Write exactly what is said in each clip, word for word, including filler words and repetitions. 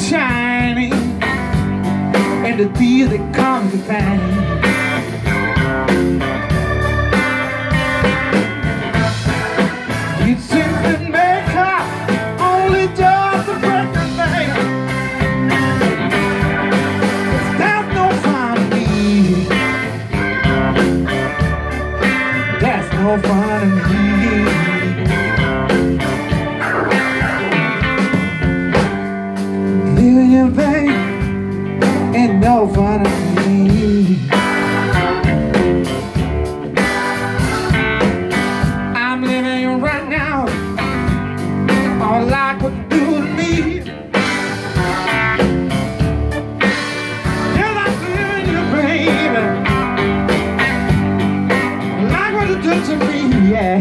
shining, and the tears that come to pain. It seems that makeup only does the break the thing. There's no fun in me. There's no fun in me. Living in vain ain't no fun in me. I'm living right now. I like what you do to me. You're not living your baby. I like what you do to me, yeah.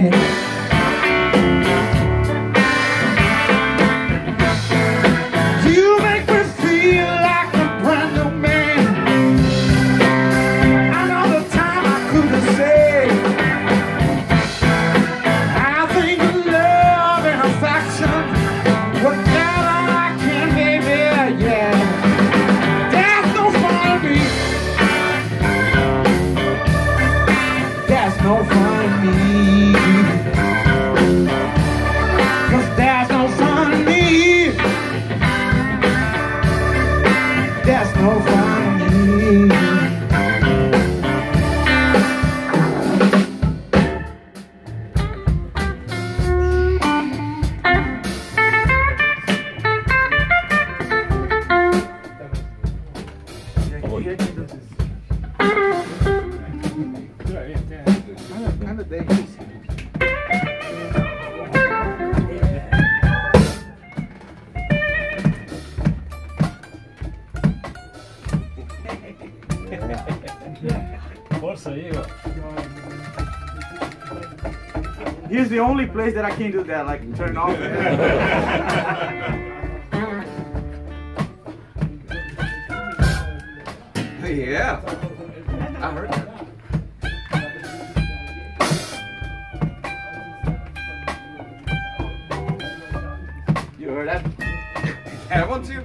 You make me feel like a brand new man. I know the time I couldn't say. I think of love and affection, whatever I can, baby, yeah. There's no fun in me. There's no fun in me. 'Cause there's no fun in me. There's no fun in me. Kind of dangerous. Forza, Igor. Here's the only place that I can do that, like turn off. Yeah, I heard that. You heard that? I want to.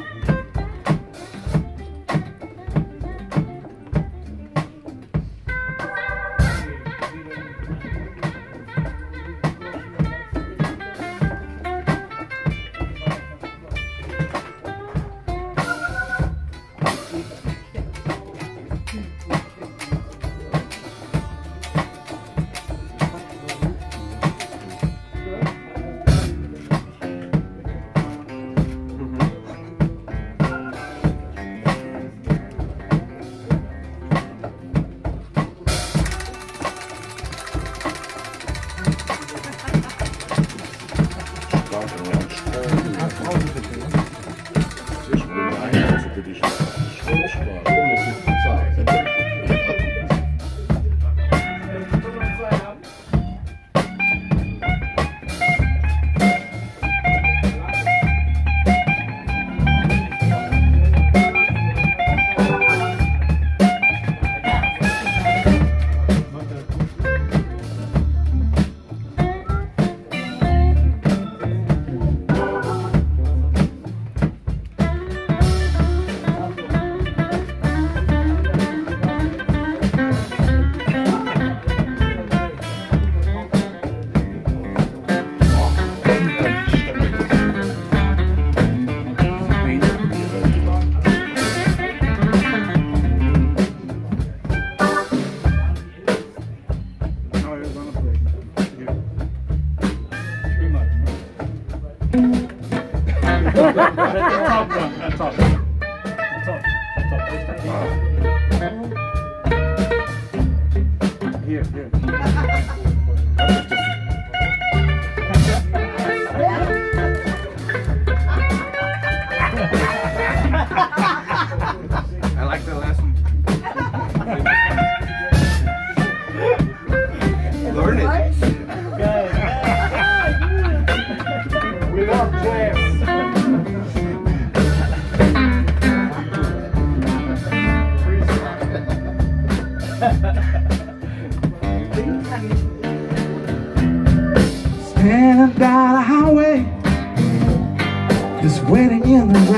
Top one, top. Top, top. Here, here. I like the last one. Learn it. We love jazz.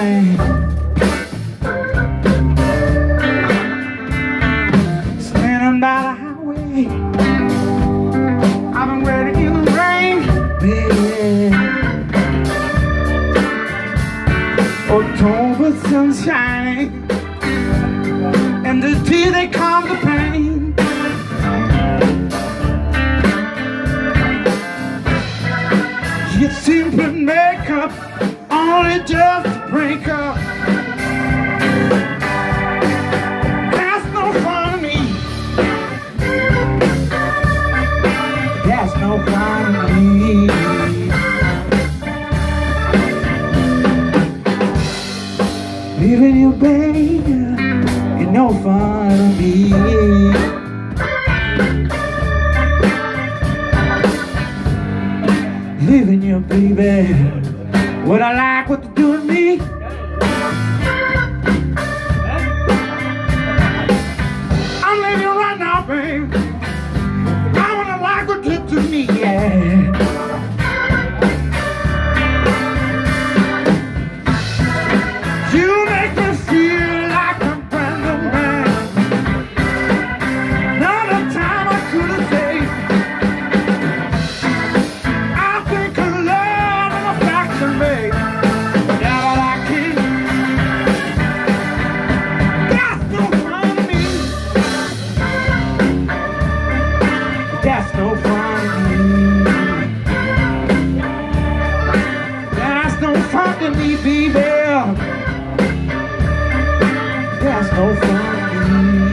rain. Standing by the highway, I've been waiting in the rain, baby. October sun shining, and the tears they calm the pain. You simply make up, only just to break up. That's no fun to me. That's no fun to me. Leaving you, baby, ain't no fun to me. Leaving you, baby, what I like what you do to me. I'm leaving you right now, babe. I wanna like what you do to me, yeah. You make me feel like a brand new man. Not a time I could have saved. I think of love and affection, babe. Yeah, but I can't. That's no fun to me. That's no fun to me. That's no fun to me, baby. That's no fun to me.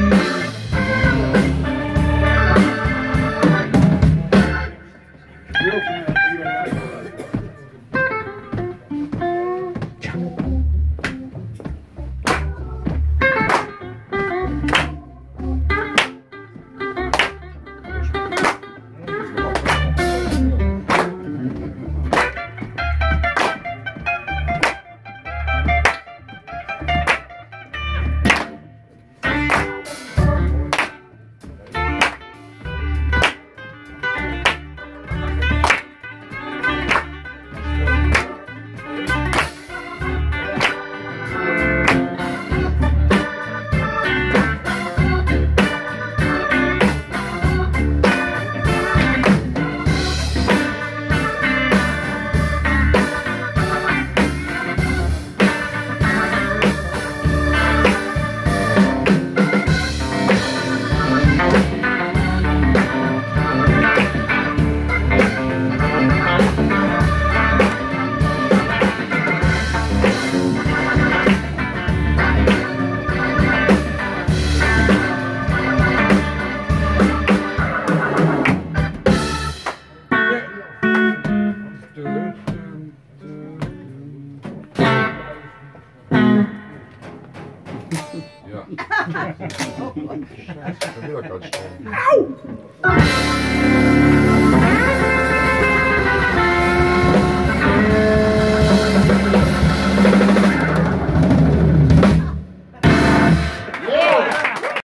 Ja. Dat wil ik uitstaan. Auw!